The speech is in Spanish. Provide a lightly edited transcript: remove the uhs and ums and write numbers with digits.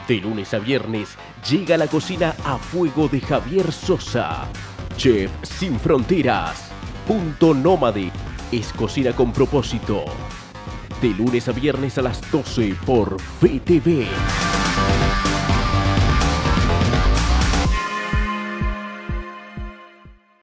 De lunes a viernes llega a la cocina a fuego de Javier Sosa. Chef sin fronteras. Punto Nómade es cocina con propósito. De lunes a viernes a las 12 por VTV.